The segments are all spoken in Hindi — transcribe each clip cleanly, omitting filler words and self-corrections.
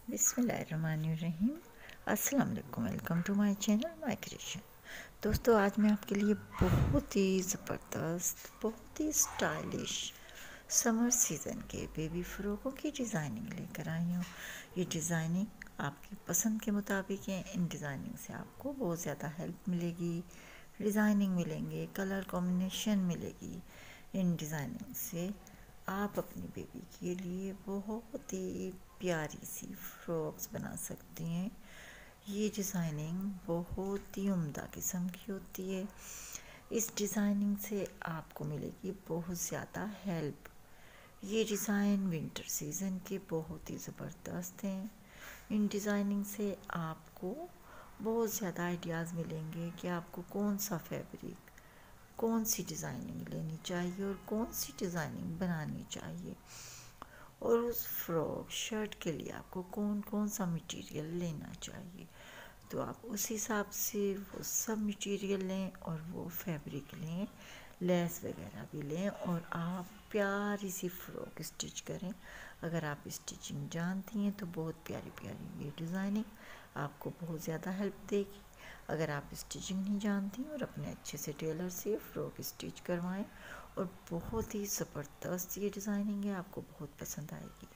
बिस्मिल्लाहिर्रहमानिर्रहीम। अस्सलाम वालेकुम। Welcome to my channel my creation. दोस्तों, आज मैं आपके लिए बहुत ही ज़बरदस्त, बहुत ही स्टाइलिश समर सीज़न के बेबी फ्रॉकों की डिज़ाइनिंग लेकर आई हूँ। ये डिज़ाइनिंग आपकी पसंद के मुताबिक है। इन डिज़ाइनिंग से आपको बहुत ज़्यादा हेल्प मिलेगी, डिज़ाइनिंग मिलेंगे, कलर कॉम्बिनेशन मिलेगी। इन डिज़ाइनिंग से आप अपनी बेबी के लिए बहुत ही प्यारी सी फ्रॉक्स बना सकती हैं। ये डिज़ाइनिंग बहुत ही उम्दा किस्म की होती है। इस डिज़ाइनिंग से आपको मिलेगी बहुत ज़्यादा हेल्प। ये डिज़ाइन विंटर सीज़न के बहुत ही ज़बरदस्त हैं। इन डिज़ाइनिंग से आपको बहुत ज़्यादा आइडियाज़ मिलेंगे कि आपको कौन सा फैब्रिक, कौन सी डिज़ाइनिंग लेनी चाहिए और कौन सी डिज़ाइनिंग बनानी चाहिए, और उस फ्रॉक शर्ट के लिए आपको कौन कौन सा मटेरियल लेना चाहिए। तो आप उस हिसाब से वो सब मटेरियल लें और वो फैब्रिक लें, लेस वगैरह भी लें, और आप प्यारी सी फ्रॉक स्टिच करें। अगर आप स्टिचिंग जानती हैं तो बहुत प्यारी प्यारी ये डिज़ाइनिंग आपको बहुत ज़्यादा हेल्प देगी। अगर आप स्टिचिंग नहीं जानती और अपने अच्छे से टेलर से फ़्रॉक स्टिच करवाएं, और बहुत ही ज़बरदस्त ये डिज़ाइनिंग है, आपको बहुत पसंद आएगी।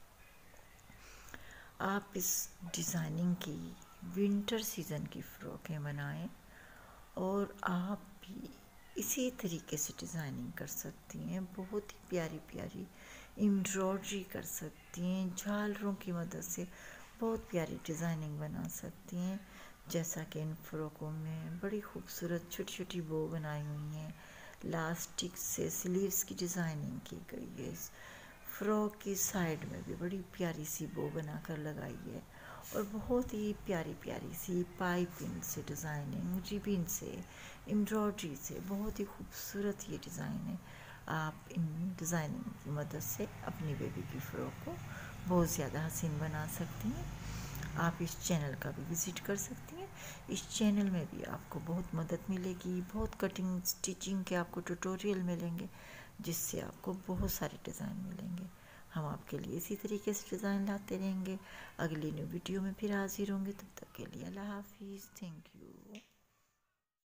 आप इस डिज़ाइनिंग की विंटर सीज़न की फ़्रॉकें बनाएं, और आप भी इसी तरीके से डिज़ाइनिंग कर सकती हैं। बहुत ही प्यारी प्यारी एम्ब्रॉयडरी कर सकती हैं, झालरों की मदद से बहुत प्यारी डिज़ाइनिंग बना सकती हैं। जैसा कि इन फ़्रॉकों में बड़ी खूबसूरत छोटी छोटी बो बनाई हुई हैं, लास्टिक से स्लीव्स की डिज़ाइनिंग की गई है। फ्रॉक की साइड में भी बड़ी प्यारी सी बो बनाकर लगाई है, और बहुत ही प्यारी प्यारी सी पाइपिंग से डिज़ाइनिंग, रिबिन से, एम्ब्रॉयडरी से बहुत ही खूबसूरत ये डिज़ाइन है। आप इन डिज़ाइनिंग की मदद से अपनी बेबी की फ़्रॉक को बहुत ज़्यादा हसीन बना सकती हैं। आप इस चैनल का भी विज़िट कर सकती हैं। इस चैनल में भी आपको बहुत मदद मिलेगी, बहुत कटिंग स्टिचिंग के आपको ट्यूटोरियल मिलेंगे, जिससे आपको बहुत सारे डिज़ाइन मिलेंगे। हम आपके लिए इसी तरीके से डिज़ाइन लाते रहेंगे। अगली न्यू वीडियो में फिर हाजिर होंगे। तब तक के लिए अल्लाह हाफिज़। Thank you.